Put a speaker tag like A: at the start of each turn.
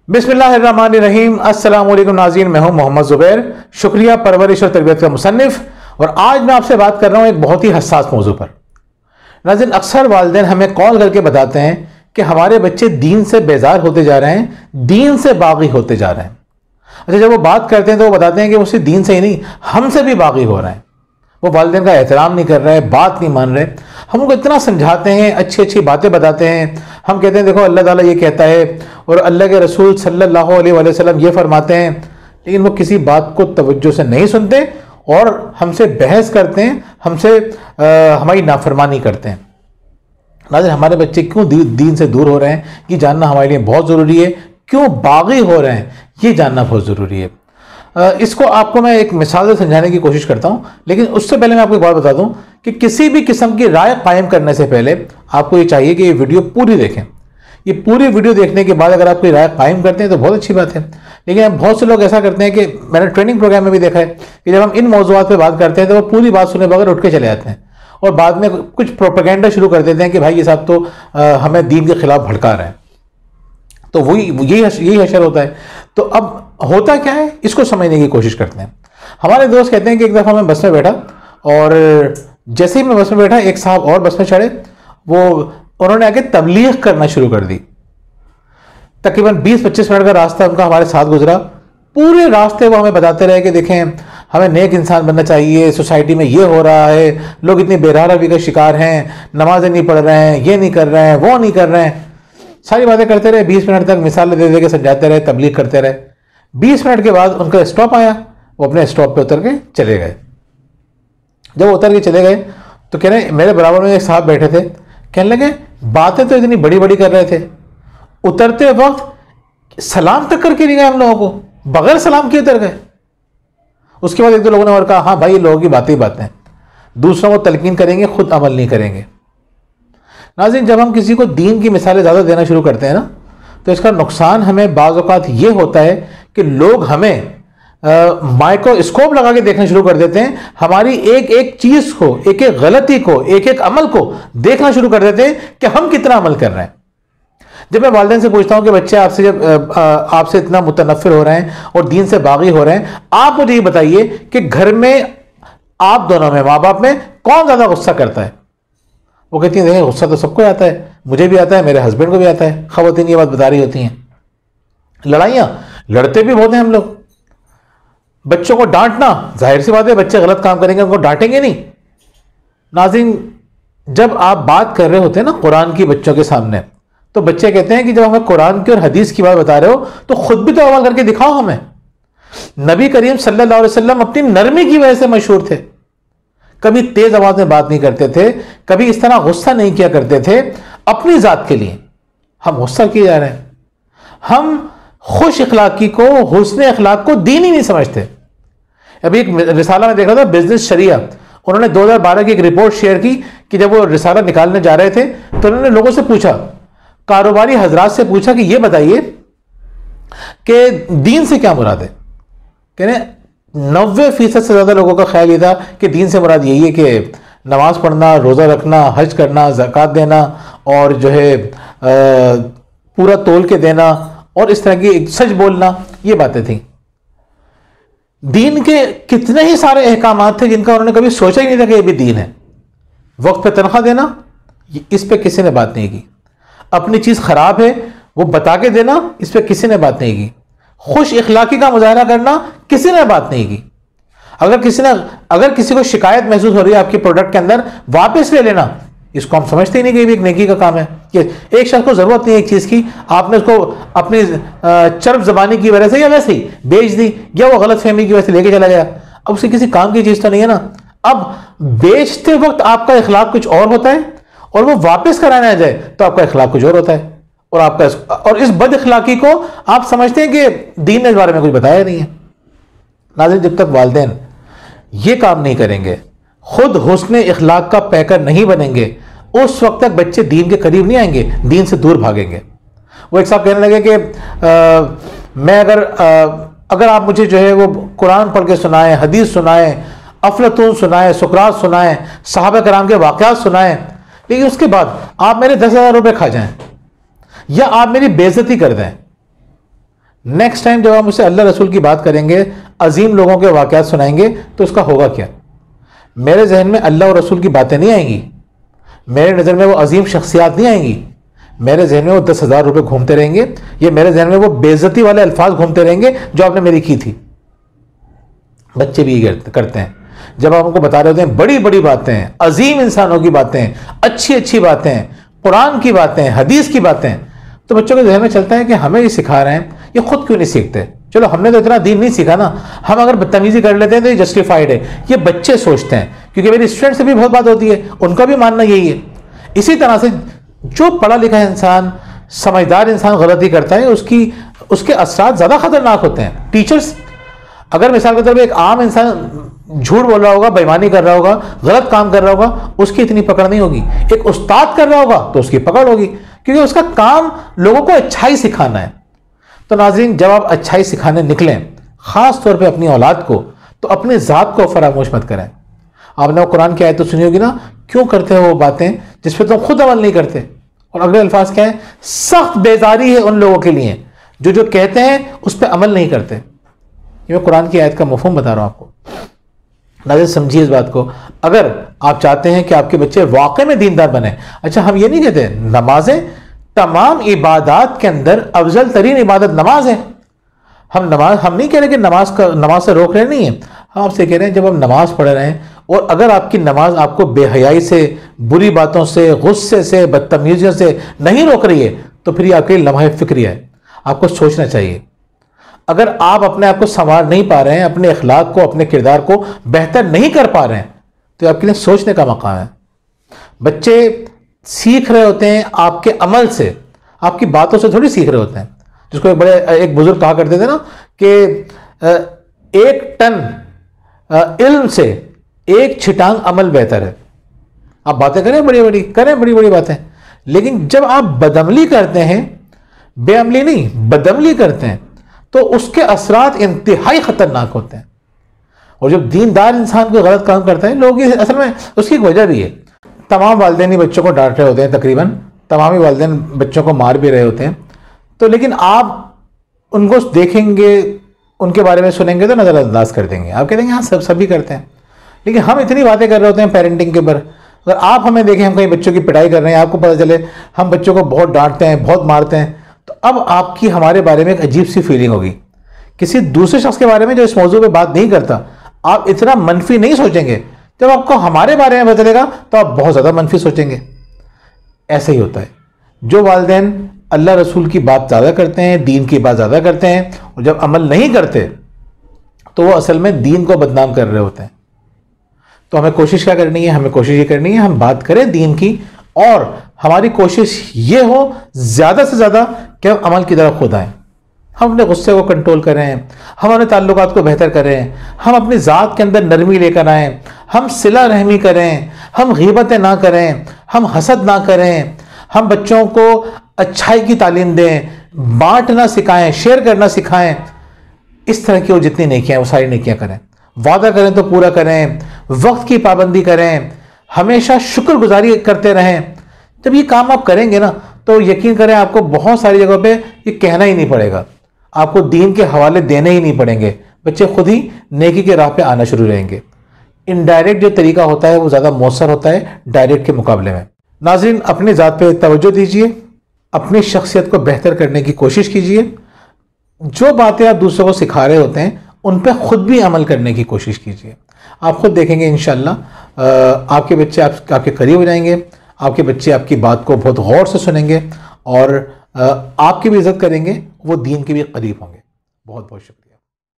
A: बिस्मिल्लाहिर्रहमानिर्रहीम। अस्सलाम वालेकुम नाज़रीन, मैं हूं मोहम्मद ज़ुबैर, शुक्रिया परवरिश और तरबियत का मुसन्निफ। और आज मैं आपसे बात कर रहा हूं एक बहुत ही हसास मौजू पर। नाज़रीन, अक्सर वालिदैन हमें कॉल करके बताते हैं कि हमारे बच्चे दीन से बेजार होते जा रहे हैं, दीन से बागी होते जा रहे हैं। अच्छा, जब वो बात करते हैं तो वो बताते हैं कि वो सिर्फ दीन से ही नहीं, हमसे भी बागी हो रहे हैं। वो वालिदैन का एहतराम नहीं कर रहे, बात नहीं मान रहे। हम उनको इतना समझाते हैं, अच्छी अच्छी बातें बताते हैं। हम कहते हैं देखो अल्लाह ताला ये कहता है और अल्लाह के रसूल सल्लल्लाहु अलैहि वसल्लम ये फरमाते हैं, लेकिन वो किसी बात को तवज्जो से नहीं सुनते और हमसे बहस करते हैं, हमसे हमारी नाफरमानी करते हैं। नाज़रीन, हमारे बच्चे क्यों दीन से दूर हो रहे हैं ये जानना हमारे लिए बहुत ज़रूरी है। क्यों बागी हो रहे हैं ये जानना बहुत ज़रूरी है। इसको आपको मैं एक मिसाल से समझाने की कोशिश करता हूं, लेकिन उससे पहले मैं आपको एक बात बता दूं कि किसी भी किस्म की राय कायम करने से पहले आपको ये चाहिए कि ये वीडियो पूरी देखें। ये पूरी वीडियो देखने के बाद अगर आप कोई राय कायम करते हैं तो बहुत अच्छी बात है। लेकिन बहुत से लोग ऐसा करते हैं कि मैंने ट्रेनिंग प्रोग्राम में भी देखा है कि जब हम इन मौज़ूआत पर बात करते हैं तो वो पूरी बात सुने बगैर उठ के चले जाते हैं और बाद में कुछ प्रोपेगेंडा शुरू कर देते हैं कि भाई ये साहब तो हमें दीन के खिलाफ भड़का रहे हैं। तो यही हशर होता है। तो अब होता क्या है, इसको समझने की कोशिश करते हैं। हमारे दोस्त कहते हैं कि एक दफ़ा मैं बस में बैठा और जैसे ही मैं बस में बैठा एक साहब और बस में चढ़े, उन्होंने आके तबलीग करना शुरू कर दी। तकरीबन 20-25 मिनट का रास्ता उनका हमारे साथ गुजरा। पूरे रास्ते वो हमें बताते रहे कि देखें हमें नेक इंसान बनना चाहिए, सोसाइटी में ये हो रहा है, लोग इतनी बेरहमी का शिकार हैं, नमाजें नहीं पढ़ रहे हैं, ये नहीं कर रहे हैं, वो नहीं कर रहे हैं। सारी बातें करते रहे, 20 मिनट तक मिसाल दे दे के समझाते रहे, तबलीग करते रहे। 20 मिनट के बाद उनका स्टॉप आया, वो अपने स्टॉप पे उतर के चले गए। जब उतर के चले गए तो कह रहे मेरे बराबर में एक साहब बैठे थे, कहने लगे बातें तो इतनी बड़ी बड़ी कर रहे थे, उतरते वक्त सलाम तक करके नहीं गए हम लोगों को, बगैर सलाम किए उतर गए। उसके बाद एक दो लोगों ने और कहा हाँ भाई, लोगों की बातें ही बातें, दूसरों को तलकीन करेंगे, खुद अमल नहीं करेंगे। नाज़रीन, जब हम किसी को दीन की मिसालें ज़्यादा देना शुरू करते हैं ना, तो इसका नुकसान हमें बाज़ औक़ात ये होता है कि लोग हमें माइक्रोस्कोप लगा के देखना शुरू कर देते हैं। हमारी एक एक चीज़ को, एक एक गलती को, एक एक अमल को देखना शुरू कर देते हैं कि हम कितना अमल कर रहे हैं। जब मैं वालिदैन से पूछता हूं कि बच्चे आपसे इतना मुतनफ़िर हो रहे हैं और दीन से बागी हो रहे हैं, आप मुझे ये बताइए कि घर में आप दोनों में, माँ बाप में कौन ज़्यादा गुस्सा करता है? वो कहती है देखिए गुस्सा तो सबको आता है, मुझे भी आता है, मेरे हस्बैंड को भी आता है। ख़वातीन ये बात बता रही होती हैं। लड़ाइयाँ लड़ते भी बहुत हैं हम लोग। बच्चों को डांटना, जाहिर सी बात है बच्चे गलत काम करेंगे उनको डांटेंगे नहीं। नाज़रीन, जब आप बात कर रहे होते हैं ना कुरान की बच्चों के सामने, तो बच्चे कहते हैं कि जब हमें कुरान की और हदीस की बात बता रहे हो तो खुद भी तो अमल करके दिखाओ हमें। नबी करीम सल्लल्लाहु अलैहि वसल्लम अपनी नरमी की वजह से मशहूर थे। कभी तेज आवाज में बात नहीं करते थे, कभी इस तरह गुस्सा नहीं किया करते थे अपनी जात के लिए। हम गुस्सा किए जा रहे हैं। हम खुश इखलाकी को, हुस्न इखलाक को दीन ही नहीं समझते। अभी एक रिसाला में देख रहा था, बिजनेस शरिया, उन्होंने 2012 की एक रिपोर्ट शेयर की कि जब वो रिसाला निकालने जा रहे थे तो उन्होंने लोगों से पूछा, कारोबारी हजरात से पूछा कि ये बताइए कि दीन से क्या मुराद है। कहने 90% से ज्यादा लोगों का ख्याल ये था कि दीन से मुराद यही है कि नमाज पढ़ना, रोज़ा रखना, हज करना, ज़कात देना और जो है पूरा तोल के देना और इस तरह की सच बोलना, ये बातें थी। दीन के कितने ही सारे अहकामात थे जिनका उन्होंने कभी सोचा ही नहीं था कि ये भी दीन है। वक्त पे तनख्वाह देना, इस पे किसी ने बात नहीं की। अपनी चीज़ खराब है वो बता के देना, इस पे किसी ने बात नहीं की। खुश इखलाकी का मुजाहरा करना, किसी ने बात नहीं की। अगर किसी को शिकायत महसूस हो रही है आपके प्रोडक्ट के अंदर, वापस ले लेना, इसको हम समझते ही नहीं कि ये भी एक नेकी का काम है। कि एक शख्स को जरूरत नहीं है एक चीज की, आपने उसको अपनी चर्ब जबानी की वजह से या वैसे ही बेच दी या वो गलत फहमी की वजह से लेके चला गया, अब उसकी किसी काम की चीज तो नहीं है ना। अब बेचते वक्त आपका इखलाक कुछ और होता है और वो वापस कराने आ जाए तो आपका इखलाक कुछ और होता है। और इस बद इखलाकी को आप समझते हैं कि दीन ने इस बारे में कुछ बताया नहीं है। नाज़रीन, जब तक वालिदैन ये काम नहीं करेंगे, खुद हुस्न इखलाक का पैकर नहीं बनेंगे, उस वक्त तक बच्चे दीन के करीब नहीं आएंगे, दीन से दूर भागेंगे। वो एक साहब कहने लगे कि मैं अगर आप मुझे जो है वो कुरान पढ़ के सुनाएं, हदीस सुनाएं, अफलातून सुनाएं, सुकरात सुनाएं, सहाबा कराम के वाक़यात सुनाएं, लेकिन उसके बाद आप मेरे 10,000 रुपये खा जाएं या आप मेरी बेइज्जती कर दें, नेक्स्ट टाइम जब हम उससे अल्लाह रसूल की बात करेंगे, अजीम लोगों के वाक़यात सुनाएंगे, तो उसका होगा क्या? मेरे जहन में अल्लाह और रसूल की बातें नहीं आएंगी, मेरे नज़र में वो अजीम शख्सियात नहीं आएंगी, मेरे जहन में वो 10,000 रुपये घूमते रहेंगे, या मेरे जहन में वो बेइज्जती वाले अल्फाज घूमते रहेंगे जो आपने मेरी की थी। बच्चे भी ये करते हैं, जब आप उनको बता रहे होते हैं बड़ी बड़ी बातें, अजीम इंसानों की बातें, अच्छी अच्छी बातें, कुरान की बातें, हदीस की बातें, तो बच्चों के जहन में चलता है कि हमें ये सिखा रहे हैं, ये खुद क्यों नहीं सीखते? चलो हमने तो इतना दीन नहीं सीखा ना, हम अगर बदतमीजी कर लेते हैं तो ये जस्टिफाइड है। ये बच्चे सोचते हैं, क्योंकि मेरी स्टूडेंट से भी बहुत बात होती है, उनका भी मानना यही है। इसी तरह से जो पढ़ा लिखा इंसान, समझदार इंसान गलती करता है, उसके असरात ज़्यादा खतरनाक होते हैं। टीचर्स, अगर मिसाल के तौर पर एक आम इंसान झूठ बोल रहा होगा, बेईमानी कर रहा होगा, गलत काम कर रहा होगा, उसकी इतनी पकड़ नहीं होगी। एक उस्ताद कर रहा होगा तो उसकी पकड़ होगी, क्योंकि उसका काम लोगों को अच्छाई सिखाना है। तो नाज़रीन, जब आप अच्छाई सिखाने निकलें, ख़ास तौर पे अपनी औलाद को, तो अपने ज़ात को फरामोश मत करें। आपने वो कुरान की आयत तो सुनी होगी ना, क्यों करते हो वो बातें जिस पर तुम खुद अमल नहीं करते? और अगले अल्फाज क्या है? सख्त बेजारी है उन लोगों के लिए जो कहते हैं उस पर अमल नहीं करते। ये मैं कुरान की आयत का मफ़हूम बता रहा हूँ आपको। नाज़रीन समझिए इस बात को। अगर आप चाहते हैं कि आपके बच्चे वाकई में दीनदार बने, अच्छा हम ये नहीं कहते नमाजें, तमाम इबादत के अंदर अफजल तरीन इबादत नमाज है। हम नहीं कह रहे कि नमाज से रोक रहे नहीं है, हम आपसे कह रहे हैं जब हम नमाज पढ़ रहे हैं और अगर आपकी नमाज आपको बेहयाई से, बुरी बातों से, गुस्से से, बदतमीजियों से नहीं रोक रही है, तो फिर ये आपके लम्हे फिक्रिया है, आपको सोचना चाहिए। अगर आप अपने आप को संवार नहीं पा रहे हैं, अपने अखलाक को, अपने किरदार को बेहतर नहीं कर पा रहे हैं, तो आपके लिए सोचने का मकाम है। बच्चे सीख रहे होते हैं आपके अमल से, आपकी बातों से थोड़ी सीख रहे होते हैं। जिसको एक बुजुर्ग कहा करते थे ना कि 1 टन इल्म से 1 छिटांग अमल बेहतर है। आप बातें करें बड़ी बड़ी बातें, लेकिन जब आप बदअमली करते हैं, बेअमली नहीं बदअमली करते हैं, तो उसके असरात इंतहाई खतरनाक होते हैं। और जब दीनदार इंसान कोई गलत काम करता है, लोग असल में उसकी एक वजह भी है। तमाम वालिदैन ही बच्चों को डांट रहे होते हैं, तकरीबन तमाम ही वालिदैन बच्चों को मार भी रहे होते हैं, तो लेकिन आप उनको देखेंगे, उनके बारे में सुनेंगे तो नज़रअंदाज कर देंगे। आप कह देंगे हाँ सभी करते हैं, लेकिन हम इतनी बातें कर रहे होते हैं पेरेंटिंग के ऊपर। अगर आप हमें देखें हम कहीं बच्चों की पिटाई कर रहे हैं, आपको पता चले हम बच्चों को बहुत डांटते हैं, बहुत मारते हैं, तो अब आपकी हमारे बारे में एक अजीब सी फीलिंग होगी। किसी दूसरे शख्स के बारे में जो इस मौजू पे बात नहीं करता, आप इतना मनफी नहीं सोचेंगे। जब आपको हमारे बारे में पता चलेगा तो आप बहुत ज़्यादा मनफी सोचेंगे। ऐसे ही होता है। जो वालिदैन अल्लाह रसूल की बात ज़्यादा करते हैं, दीन की बात ज़्यादा करते हैं, और जब अमल नहीं करते तो वो असल में दीन को बदनाम कर रहे होते हैं। तो हमें कोशिश क्या करनी है? हमें कोशिश ये करनी है हम बात करें दीन की, और हमारी कोशिश ये हो ज़्यादा से ज़्यादा कि हम अमल की तरफ खुद आएँ। हम अपने गुस्से को कंट्रोल करें, हम अपने ताल्लुकात को बेहतर करें, हम अपनी ज़ात के अंदर नरमी लेकर आएँ, हम सिला रहमी करें, हम गीबतें ना करें, हम हसद ना करें, हम बच्चों को अच्छाई की तालीम दें, बांटना सिखाएं, शेयर करना सिखाएं। इस तरह की वो जितनी नेकियां वो सारी नेकियां करें। वादा करें तो पूरा करें, वक्त की पाबंदी करें, हमेशा शुक्रगुजारी करते रहें। जब ये काम आप करेंगे ना, तो यकीन करें आपको बहुत सारी जगहों पे ये कहना ही नहीं पड़ेगा, आपको दीन के हवाले देने ही नहीं पड़ेंगे। बच्चे खुद ही नेकी के राह पे आना शुरू रहेंगे। इनडायरेक्ट जो तरीका होता है वो ज़्यादा मौसर होता है डायरेक्ट के मुकाबले में। नाज़रीन अपनी ज़ात पे तवज्जो दीजिए, अपनी शख्सियत को बेहतर करने की कोशिश कीजिए। जो बातें आप दूसरों को सिखा रहे होते हैं उन पर खुद भी अमल करने की कोशिश कीजिए। आप खुद देखेंगे इंशाअल्लाह आपके बच्चे आपके करीब हो जाएंगे, आपके बच्चे आपकी बात को बहुत गौर से सुनेंगे और आपकी भी इज़्ज़त करेंगे, वो दीन के भी करीब होंगे। बहुत बहुत शुक्रिया।